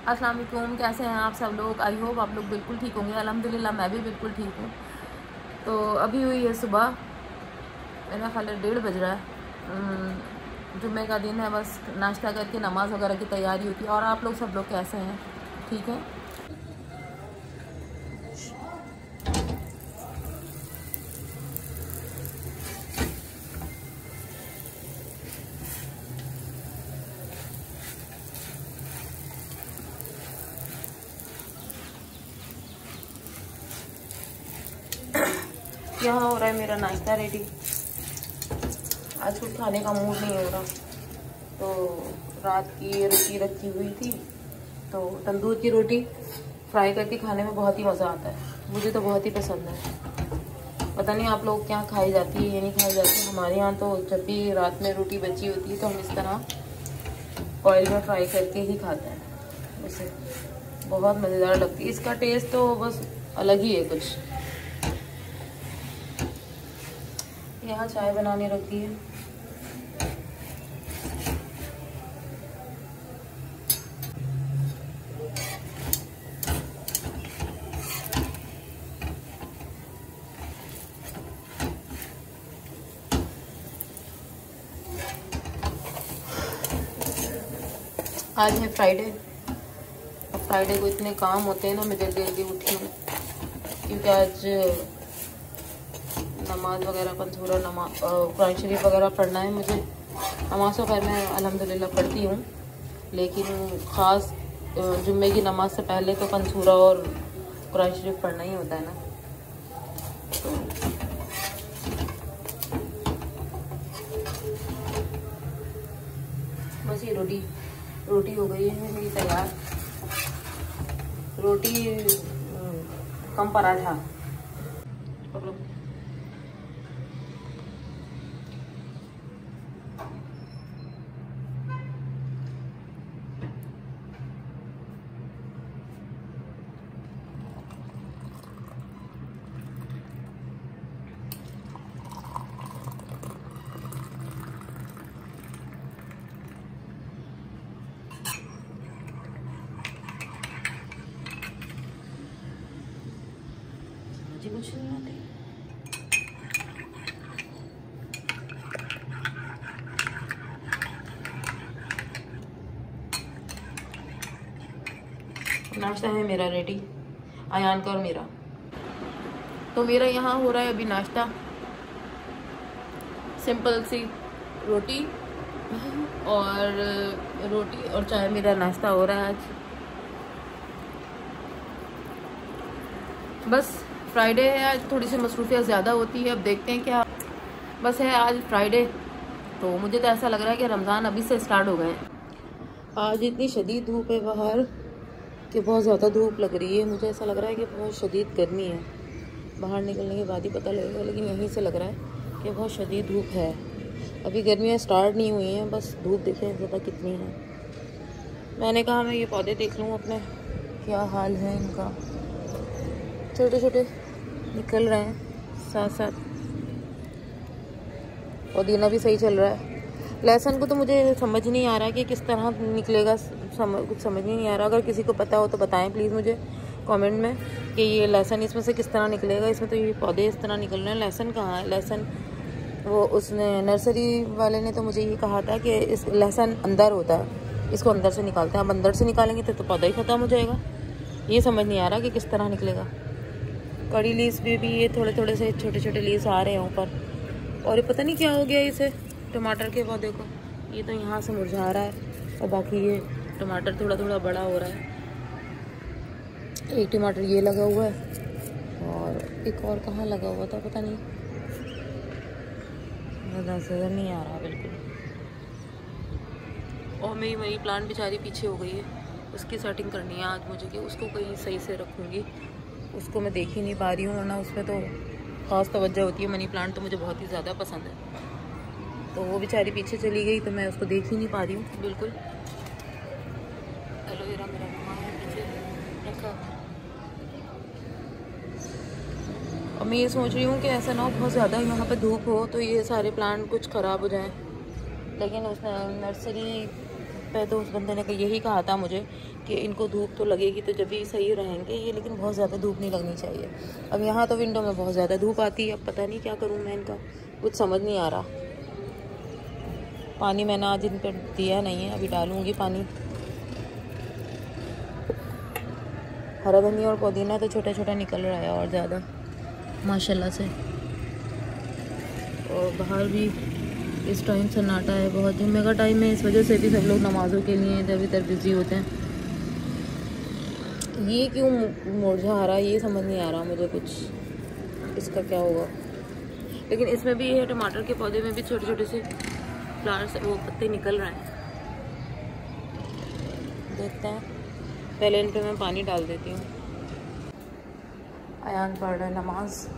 अस्सलाम वालेकुम, कैसे हैं आप सब लोग। आई होप आप लोग बिल्कुल ठीक होंगे। अल्हम्दुलिल्लाह मैं भी बिल्कुल ठीक हूँ। तो अभी हुई है सुबह, मेरा ख्याल है 1:30 बज रहा है। जुम्मे का दिन है, बस नाश्ता करके नमाज़ वगैरह की तैयारी होती है। और आप लोग सब लोग कैसे हैं, ठीक है। यहाँ हो रहा है मेरा नाश्ता रेडी। आज कुछ खाने का मूड नहीं हो रहा, तो रात की रोटी रखी हुई थी, तो तंदूर की रोटी फ्राई करके खाने में बहुत ही मज़ा आता है। मुझे तो बहुत ही पसंद है। पता नहीं आप लोग क्या खाई जाती है या नहीं खाई जाती है। हमारे यहाँ तो जब भी रात में रोटी बची होती है तो हम इस तरह ऑयल में फ्राई करके ही खाते हैं। उसे बहुत मज़ेदार लगती है। इसका टेस्ट तो बस अलग ही है कुछ। यहाँ चाय बनाने रख दी है। आज है फ्राइडे। अब फ्राइडे को इतने काम होते हैं ना, मैं जल्दी जल्दी उठी हूँ क्योंकि आज नमाज वगैरह पंसूरा नमाज कुरान शरीफ वगैरह पढ़ना है मुझे। नमाज तो खैर मैं अल्हम्दुलिल्लाह पढ़ती हूँ, लेकिन ख़ास जुम्मे की नमाज से पहले तो पंसूरा और कुरान शरीफ पढ़ना ही होता है ना। तो बस ये रोटी हो गई है मेरी तैयार। रोटी कम पराठा। कुछ नहीं आती। नाश्ता है मेरा रेडी, अयान का और मेरा। तो मेरा यहाँ हो रहा है अभी नाश्ता, सिंपल सी रोटी और चाय। मेरा नाश्ता हो रहा है आज। बस फ्राइडे है आज, थोड़ी सी मसरूफियत ज़्यादा होती है। अब देखते हैं क्या। बस है आज फ्राइडे, तो मुझे तो ऐसा लग रहा है कि रमज़ान अभी से स्टार्ट हो गए हैं। आज इतनी शदीद धूप है बाहर कि बहुत ज़्यादा धूप लग रही है। मुझे ऐसा लग रहा है कि बहुत शदीद गर्मी है। बाहर निकलने के बाद ही पता लगेगा, लेकिन यहीं से लग रहा है कि बहुत शदीद धूप है। अभी गर्मियाँ स्टार्ट नहीं हुई हैं, बस धूप देखें ज़्यादा कितनी है। मैंने कहा मैं ये पौधे देख लूँ अपने, क्या हाल है इनका। छोटे छोटे निकल रहे हैं साथ साथ। पुदीना भी सही चल रहा है। लहसुन को तो मुझे समझ नहीं आ रहा कि किस तरह निकलेगा, कुछ समझ नहीं आ रहा। अगर किसी को पता हो तो बताएं प्लीज़ मुझे कमेंट में कि ये लहसुन इसमें से किस तरह निकलेगा। इसमें तो ये पौधे इस तरह निकल रहे हैं। लहसुन कहाँ है? लहसुन वो उसने नर्सरी वाले ने तो मुझे ये कहा था कि इस लहसुन अंदर होता है, इसको अंदर से निकालते हैं। अब अंदर से निकालेंगे तो पौधा ही ख़त्म हो जाएगा। ये समझ नहीं आ रहा कि किस तरह निकलेगा। कड़ी लीव्स भी ये थोड़े थोड़े से छोटे छोटे लीव्स आ रहे हैं ऊपर। और ये पता नहीं क्या हो गया इसे, टमाटर के पौधे को। ये तो यहाँ से मुरझा रहा है और बाकी ये टमाटर थोड़ा थोड़ा बड़ा हो रहा है। एक टमाटर ये लगा हुआ है और एक और कहाँ लगा हुआ था पता नहीं, नजर नहीं आ रहा बिल्कुल। और मेरी मनी प्लांट बेचारी पीछे हो गई है, उसकी सेटिंग करनी है आज मुझे कि उसको कहीं सही से रखूँगी। उसको मैं देख ही नहीं पा रही हूँ, वरना उस पर तो ख़ास तवज्जो होती है। मनी प्लांट तो मुझे बहुत ही ज़्यादा पसंद है, तो वो बेचारी पीछे चली गई तो मैं उसको देख ही नहीं पा रही हूँ बिल्कुल। एलोवेरा मेरा पीछे रखा। और मैं ये सोच रही हूँ कि ऐसा ना हो बहुत ज़्यादा यहाँ पे धूप हो तो ये सारे प्लांट कुछ ख़राब हो जाएं। लेकिन उस नर्सरी है तो उस बंदे ने यही कहा था मुझे कि इनको धूप तो लगेगी तो जब भी सही रहेंगे ये, लेकिन बहुत ज़्यादा धूप नहीं लगनी चाहिए। अब यहाँ तो विंडो में बहुत ज़्यादा धूप आती है। अब पता नहीं क्या करूँ मैं, इनका कुछ समझ नहीं आ रहा। पानी मैंने आज इन पर दिया नहीं है, अभी डालूँगी पानी। हरा धनिया और पुदीना तो छोटा छोटा निकल रहा है और ज़्यादा माशाल्लाह से। और बाहर भी इस टाइम सन्नाटा है बहुत। जुम्मे का टाइम है, इस वजह से भी सब लोग नमाज़ों के लिए इधर उधर बिज़ी होते हैं। ये क्यों मुरझा आ रहा है ये समझ नहीं आ रहा मुझे, कुछ इसका क्या होगा। लेकिन इसमें भी है, टमाटर के पौधे में भी छोटे छोटे से फ्लावर्स, वो पत्ते निकल रहे हैं। देखते हैं, पहले इन पे मैं पानी डाल देती हूँ। अयान पढ़ रहा है नमाज।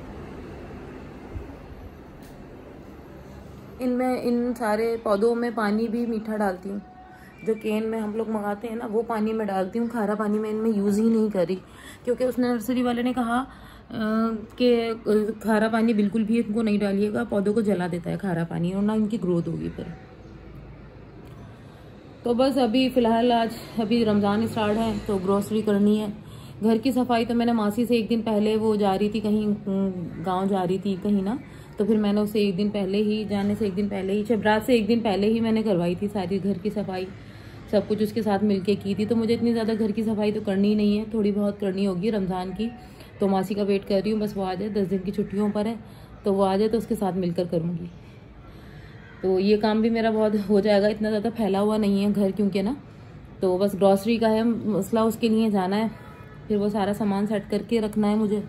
इनमें इन सारे पौधों में पानी भी मीठा डालती हूँ। जो केन में हम लोग मंगाते हैं ना, वो पानी में डालती हूँ। खारा पानी में इनमें यूज़ ही नहीं करी, क्योंकि उस नर्सरी वाले ने कहा कि खारा पानी बिल्कुल भी इनको नहीं डालिएगा, पौधों को जला देता है खारा पानी और ना इनकी ग्रोथ होगी फिर। तो बस अभी फ़िलहाल आज अभी रमज़ान स्टार्ट है तो ग्रोसरी करनी है। घर की सफाई तो मैंने मासी से एक दिन पहले, वो जा रही थी कहीं गांव जा रही थी कहीं ना, तो फिर मैंने उसे एक दिन पहले ही, जाने से एक दिन पहले ही, शबरात से एक दिन पहले ही मैंने करवाई थी सारी घर की सफाई, सब कुछ उसके साथ मिलके की थी। तो मुझे इतनी ज़्यादा घर की सफाई तो करनी नहीं है, थोड़ी बहुत करनी होगी रमज़ान की। तो मासी का वेट कर रही हूँ, बस वो आ जाए, 10 दिन की छुट्टियों पर है तो वो आ जाए तो उसके साथ मिलकर करूँगी। तो ये काम भी मेरा बहुत हो जाएगा, इतना ज़्यादा फैला हुआ नहीं है घर, क्योंकि ना तो बस ग्रॉसरी का है मसला, उसके लिए जाना है, फिर वो सारा सामान सेट करके रखना है मुझे।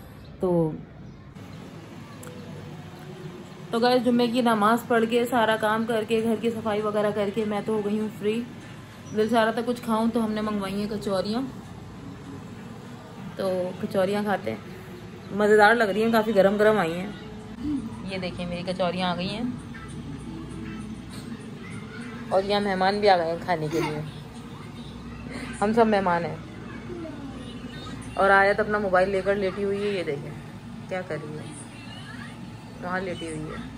तो गाइस जुम्मे की नमाज़ पढ़ के सारा काम करके घर की सफाई वगैरह करके मैं तो हो गई हूँ फ्री। दिल चाह रहा था कुछ खाऊं तो हमने मंगवाई हैं कचौरियाँ, तो कचौरियाँ खाते हैं। मज़ेदार लग रही हैं, काफ़ी गरम गरम आई हैं। ये देखिए मेरी कचौरियाँ आ गई हैं और यहाँ मेहमान भी आ गए हैं खाने के लिए। हम सब मेहमान हैं। और आयत अपना मोबाइल लेकर लेटी हुई है, ये देखें क्या कर रही है, वहाँ लेटी हुई है।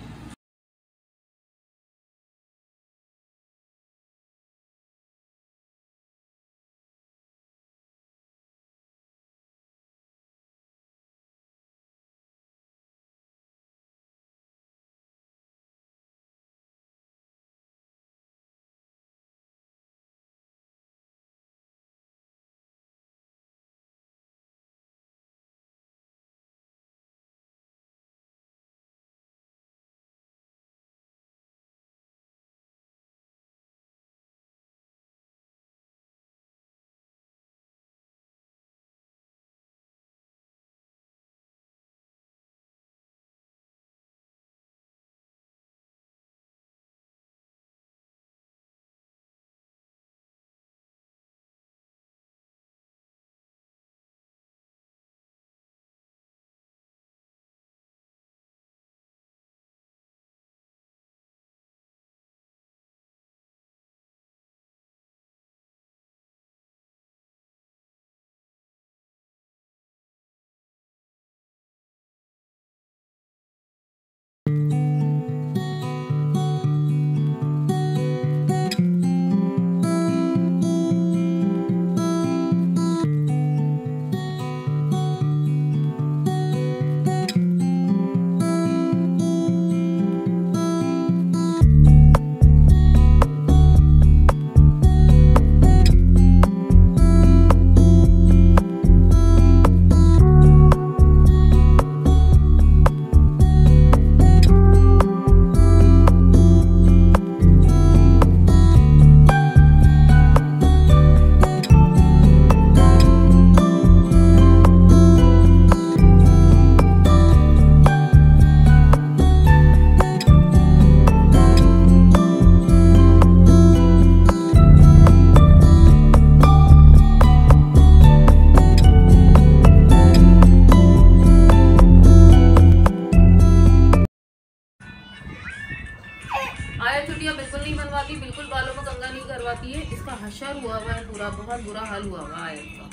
बिल्कुल बालों में कंघा नहीं करवाती है। इसका हशर हुआ हुआ है पूरा, बहुत बुरा हाल हुआ हुआ है इसका।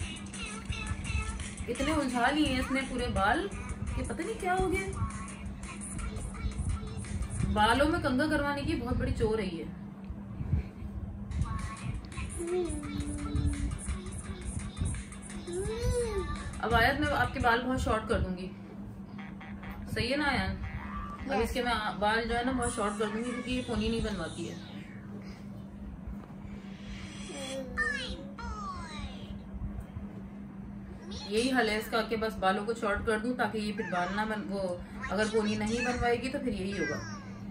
इतने उलझा लिए हैं इसने पूरे बाल कि पता नहीं क्या हो गया। बालों में कंघा करवाने की बहुत बड़ी चोर है ये। अब आयत मैं आपके बाल बहुत शॉर्ट कर दूंगी, सही है ना आयन? अब इसके मैं बाल जो है ना बहुत शॉर्ट कर दूंगी क्योंकि ये पोनी नहीं बनवाती है। यही हल है इसका कि बस बालों को शॉर्ट कर दूं ताकि ये फिर बाल ना बन, वो अगर पोनी नहीं बनवाएगी तो फिर यही होगा।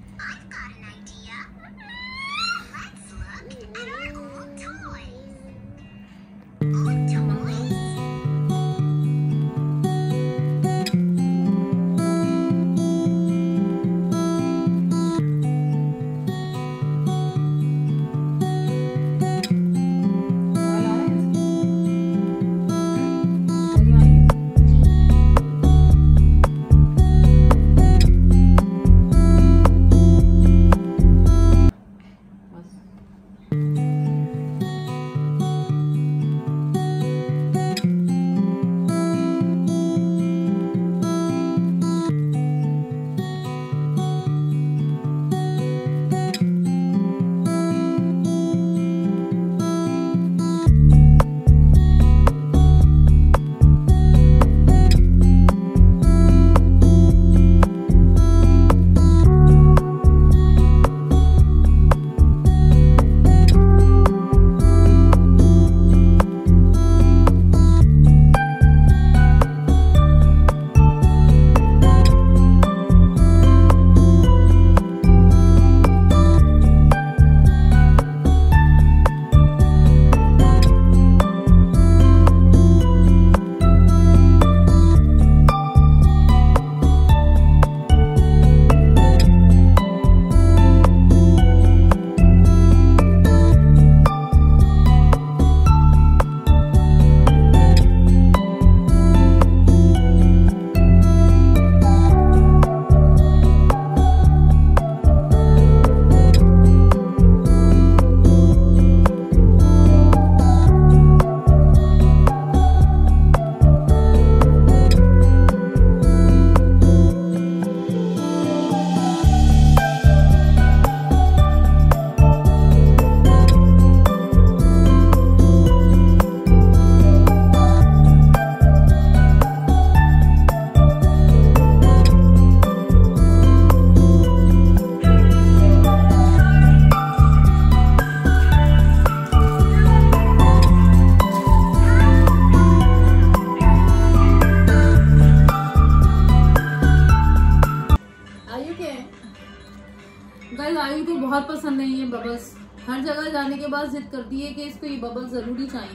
आयु को बहुत पसंद नहीं है बबल्स। हर जगह जाने के बाद जिद करती है कि इसको ये बबल्स जरूरी चाहिए।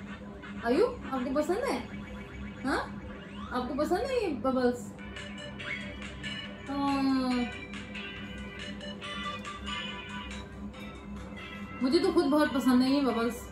आयु आपको पसंद है? हाँ आपको पसंद है ये बबल्स? मुझे तो खुद बहुत पसंद है ये बबल्स।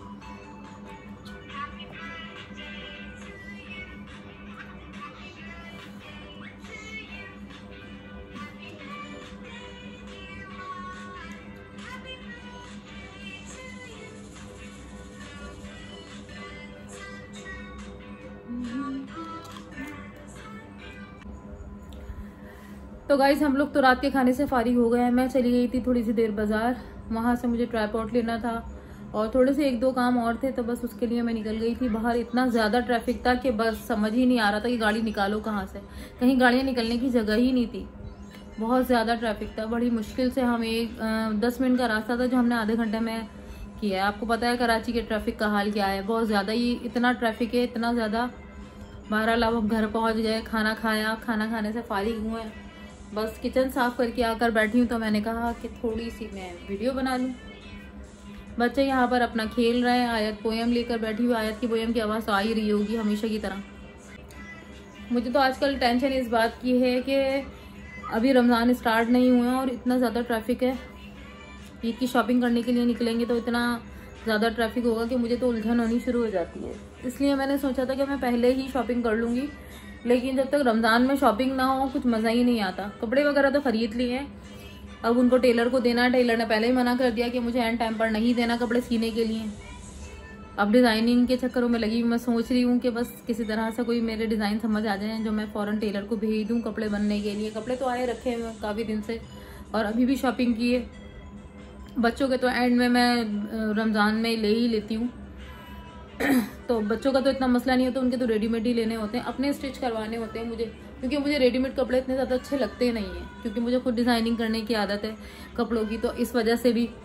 तो गाइस हम लोग तो रात के खाने से फारिग हो गए हैं। मैं चली गई थी थोड़ी सी देर बाजार, वहाँ से मुझे ट्राइपॉड लेना था और थोड़े से एक दो काम और थे, तो बस उसके लिए मैं निकल गई थी बाहर। इतना ज़्यादा ट्रैफिक था कि बस समझ ही नहीं आ रहा था कि गाड़ी निकालो कहाँ से, कहीं गाड़ियाँ निकलने की जगह ही नहीं थी। बहुत ज़्यादा ट्रैफिक था, बड़ी मुश्किल से हम 10 मिनट का रास्ता था जो हमने आधे घंटे में किया है। आपको पता है कराची के ट्रैफिक का हाल क्या है, बहुत ज़्यादा ही इतना ट्रैफिक है, इतना ज़्यादा। बहरहाल अब हम घर पहुँच गए, खाना खाया, खाना खाने से फारिग हुए, बस किचन साफ करके आकर बैठी हूँ। तो मैंने कहा कि थोड़ी सी मैं वीडियो बना लूँ। बच्चे यहाँ पर अपना खेल रहे हैं, आयत पोएम लेकर बैठी हुई। आयत की पोएम की आवाज़ तो आ ही रही होगी हमेशा की तरह। मुझे तो आजकल टेंशन इस बात की है कि अभी रमज़ान स्टार्ट नहीं हुए हैं और इतना ज़्यादा ट्रैफिक है। ईद की शॉपिंग करने के लिए निकलेंगे तो इतना ज़्यादा ट्रैफिक होगा कि मुझे तो उलझन होनी शुरू हो जाती है। इसलिए मैंने सोचा था कि मैं पहले ही शॉपिंग कर लूँगी, लेकिन जब तक रमज़ान में शॉपिंग ना हो कुछ मज़ा ही नहीं आता। कपड़े वगैरह तो ख़रीद लिए हैं, अब उनको टेलर को देना है। टेलर ने पहले ही मना कर दिया कि मुझे एंड टाइम पर नहीं देना कपड़े सीने के लिए। अब डिज़ाइनिंग के चक्करों में लगी, मैं सोच रही हूँ कि बस किसी तरह से कोई मेरे डिज़ाइन समझ आ जाए जो मैं फ़ौरन टेलर को भेज दूँ कपड़े बनने के लिए। कपड़े तो आए रखे हैं काफ़ी दिन से और अभी भी शॉपिंग की है, बच्चों के तो एंड में मैं रमज़ान में ले ही लेती हूँ। तो बच्चों का तो इतना मसला नहीं होता, उनके तो रेडीमेड ही लेने होते हैं, अपने स्टिच करवाने होते हैं मुझे, क्योंकि मुझे रेडीमेड कपड़े इतने ज़्यादा अच्छे लगते नहीं हैं, क्योंकि मुझे खुद डिज़ाइनिंग करने की आदत है कपड़ों की, तो इस वजह से भी।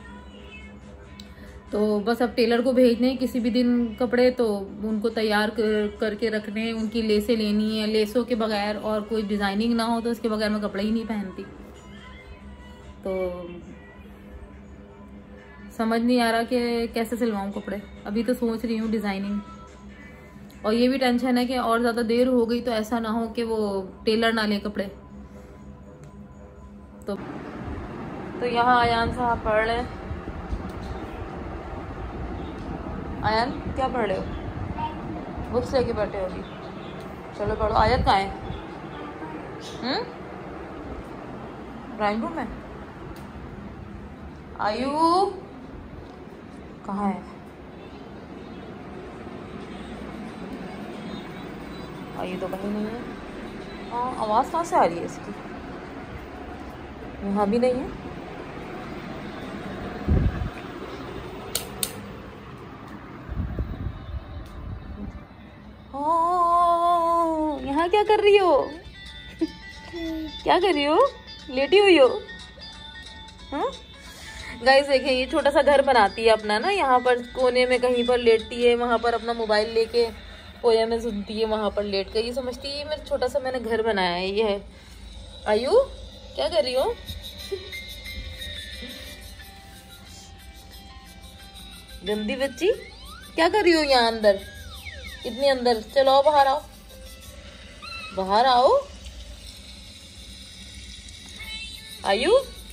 तो बस अब टेलर को भेजने हैं किसी भी दिन कपड़े, तो उनको तैयार करके रखने हैं, उनकी लेसें लेनी है, लेसों के बगैर और कोई डिज़ाइनिंग ना हो तो उसके बगैर मैं कपड़े ही नहीं पहनती। तो समझ नहीं आ रहा कि कैसे सिलवाऊं कपड़े, अभी तो सोच रही हूँ डिज़ाइनिंग। और ये भी टेंशन है कि और ज़्यादा देर हो गई तो ऐसा ना हो कि वो टेलर ना ले कपड़े। तो यहाँ आयान साहब पढ़ रहे हैं। आयान क्या पढ़ रहे हो? बुक्स लेके बैठे होगी, चलो पढ़ो। आयत कहाँ है? ड्राइंग रूम में। आयु कहाँ है? आयु तो कहीं नहीं है। हाँ, आवाज़ कहाँ से आ रही है इसकी? यहाँ भी नहीं है। यहाँ क्या कर रही हो? क्या कर रही हो? लेटी हुई हो? हाँ गाइस, देखिए ये छोटा सा घर बनाती है अपना ना, यहाँ पर कोने में कहीं पर लेटती है, वहां पर अपना मोबाइल लेके पोया में सुनती है, वहां पर लेट कर ये समझती है मेरा छोटा सा मैंने घर बनाया है। ये है आयु, क्या कर रही हो? गंदी बच्ची, क्या कर रही हो यहाँ अंदर, इतनी अंदर? चलो आओ, बाहर आओ, बाहर आओ। आयु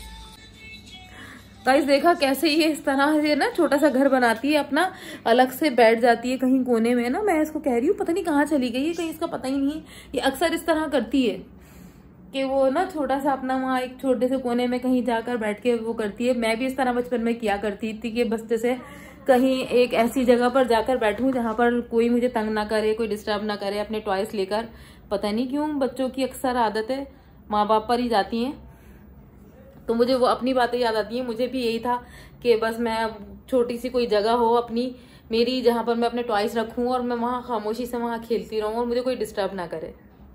गाइस, देखा कैसे ये इस तरह से ना छोटा सा घर बनाती है अपना, अलग से बैठ जाती है कहीं कोने में ना। मैं इसको कह रही हूँ पता नहीं कहाँ चली गई है, कहीं इसका पता ही नहीं। ये अक्सर इस तरह करती है कि वो ना छोटा सा अपना वहाँ एक छोटे से कोने में कहीं जाकर बैठ के वो करती है। मैं भी इस तरह बचपन में किया करती थी कि बस जैसे कहीं एक ऐसी जगह पर जाकर बैठूं जहां पर कोई मुझे तंग ना करे, कोई डिस्टर्ब ना करे, अपने टॉयज लेकर। पता नहीं क्यों बच्चों की अक्सर आदत है माँ बाप पर ही जाती हैं, तो मुझे वो अपनी बातें याद आती हैं। मुझे भी यही था कि बस मैं छोटी सी कोई जगह हो अपनी मेरी, जहां पर मैं अपने टॉयज रखूं और मैं वहां खामोशी से वहां खेलती रहूं और मुझे कोई डिस्टर्ब ना करे।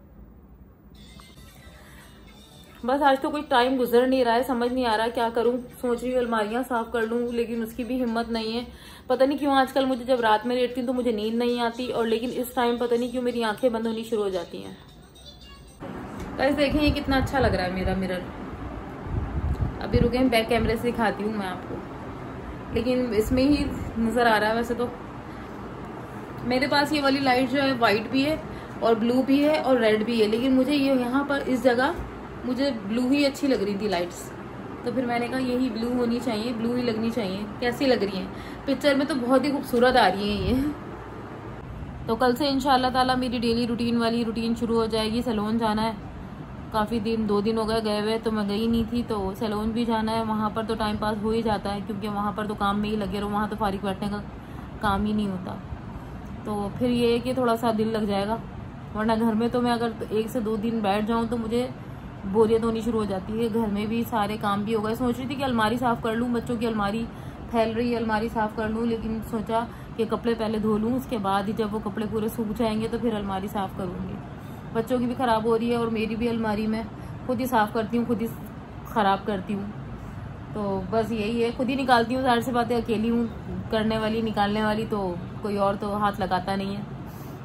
बस आज तो कोई टाइम गुजर नहीं रहा है, समझ नहीं आ रहा क्या करूं। सोच रही हूँ अलमारियां साफ कर लूं, लेकिन उसकी भी हिम्मत नहीं है। पता नहीं क्यों आजकल मुझे जब रात में लेटती हूँ तो मुझे नींद नहीं आती, और लेकिन इस टाइम पता नहीं क्यों मेरी आंखें बंद होनी शुरू हो जाती हैं। गाइस देखें ये कितना अच्छा लग रहा है मेरा मिरर। अभी रुके हैं, बैक कैमरे से दिखाती हूँ मैं आपको, लेकिन इसमें ही नजर आ रहा है। वैसे तो मेरे पास ये वाली लाइट जो है व्हाइट भी है और ब्लू भी है और रेड भी है, लेकिन मुझे ये यहाँ पर इस जगह मुझे ब्लू ही अच्छी लग रही थी लाइट्स, तो फिर मैंने कहा यही ब्लू होनी चाहिए, ब्लू ही लगनी चाहिए। कैसी लग रही है पिक्चर में? तो बहुत ही खूबसूरत आ रही है ये। तो कल से इंशाल्लाह ताला मेरी डेली रूटीन वाली रूटीन शुरू हो जाएगी। सैलून जाना है, काफ़ी दिन 2 दिन हो गए हुए, तो मैं गई नहीं थी, तो सैलून भी जाना है। वहाँ पर तो टाइम पास हो ही जाता है, क्योंकि वहाँ पर तो काम में ही लगे रहो, वहाँ तो फारिग बैठने का काम ही नहीं होता। तो फिर ये है कि थोड़ा सा दिल लग जाएगा, वरना घर में तो मैं अगर 1 से 2 दिन बैठ जाऊँ तो मुझे बोरियत होनी शुरू हो जाती है। घर में भी सारे काम भी हो गए। सोच रही थी कि अलमारी साफ़ कर लूँ, बच्चों की अलमारी फैल रही है, अलमारी साफ़ कर लूँ, लेकिन सोचा कि कपड़े पहले धो लूँ, उसके बाद ही जब वो कपड़े पूरे सूख जाएंगे तो फिर अलमारी साफ़ करूँगी। बच्चों की भी ख़राब हो रही है और मेरी भी अलमारी में खुद ही साफ़ करती हूँ, खुद ही ख़राब करती हूँ। तो बस यही है, खुद ही निकालती हूँ। ज़ाहिर सी बातें, अकेली हूँ करने वाली, निकालने वाली, तो कोई और तो हाथ लगाता नहीं है।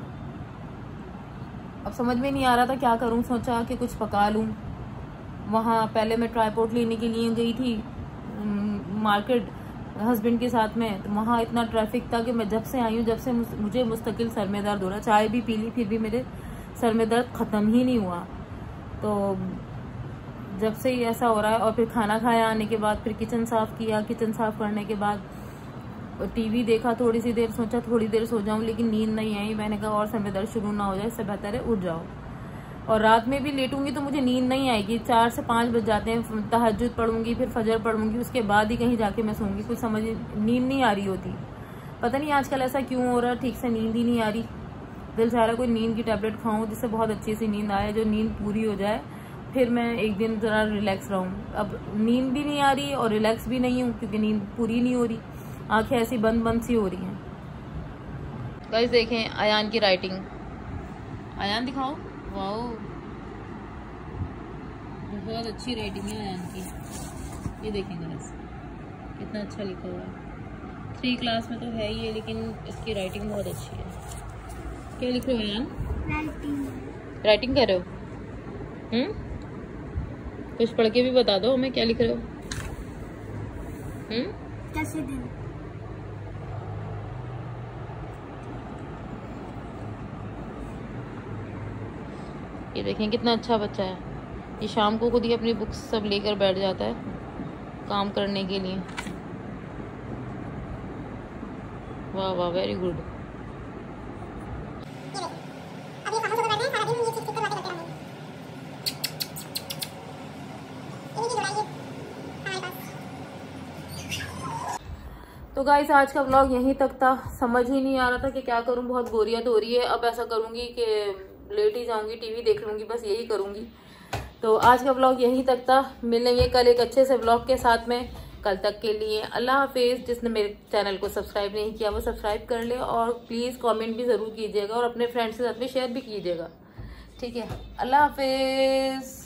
अब समझ में नहीं आ रहा था क्या करूँ, सोचा कि कुछ पका लूँ। वहाँ पहले मैं ट्राईपोड लेने के लिए गई थी मार्केट हस्बैंड के साथ में, तो वहाँ इतना ट्रैफिक था कि मैं जब से आई हूँ, जब से मुझे मुस्तकिल सर में दर्द हो रहा। चाय भी पी ली, फिर भी मेरे सर में दर्द ख़त्म ही नहीं हुआ। तो जब से ही ऐसा हो रहा है। और फिर खाना खाया आने के बाद फिर किचन साफ़ किया, किचन साफ़ करने के बाद टीवी देखा थोड़ी सी देर, सोचा थोड़ी देर सो जाऊँ, लेकिन नींद नहीं आई। मैंने कहा और सर में दर्द शुरू ना हो जाए, इससे बेहतर है उठ जाओ। और रात में भी लेटूंगी तो मुझे नींद नहीं आएगी, 4 से 5 बज जाते हैं। तहज्जुद पढ़ूंगी, फिर फजर पढ़ूंगी, उसके बाद ही कहीं जाके मैं सोऊंगी। कुछ समझ नींद नहीं आ रही होती, पता नहीं आजकल ऐसा क्यों हो रहा है, ठीक से नींद ही नहीं आ रही। दिल चाह रहा कोई नींद की टैबलेट खाऊं जिससे बहुत अच्छी सी नींद आए, जो नींद पूरी हो जाए फिर मैं एक दिन ज़रा रिलैक्स रहूँ। अब नींद भी नहीं आ रही और रिलैक्स भी नहीं हूँ क्योंकि नींद पूरी नहीं हो रही, आंखें ऐसी बंद बंद सी हो रही हैं। गाइस देखें अयान की राइटिंग, अयान दिखाओ, वाओ बहुत अच्छी राइटिंग है अयान की। ये देखें गाइस कितना अच्छा लिखा हुआ है। 3 क्लास में तो है ही है लेकिन इसकी राइटिंग बहुत अच्छी है। क्या लिख रहे हो अयान? राइटिंग कर रहे हो? कुछ पढ़ के भी बता दो हमें, क्या लिख रहे हो? कैसे दिन? ये देखें कितना अच्छा बच्चा है। ये शाम को खुद ही अपनी बुक्स सब लेकर बैठ जाता है काम करने के लिए। वाह वाह, वेरी गुड। तो गाइस आज का व्लॉग यहीं तक था। समझ ही नहीं आ रहा था कि क्या करूं, बहुत बोरियत हो रही है। अब ऐसा करूंगी कि लेट ही जाऊंगी, टीवी देख लूंगी, बस यही करूंगी। तो आज का व्लॉग यहीं तक था। मिलेंगे कल एक अच्छे से व्लॉग के साथ में। कल तक के लिए अल्लाह हाफिज़। जिसने मेरे चैनल को सब्सक्राइब नहीं किया वो सब्सक्राइब कर ले और प्लीज़ कमेंट भी ज़रूर कीजिएगा और अपने फ्रेंड्स के साथ में शेयर भी कीजिएगा। ठीक है, अल्लाह हाफिज़।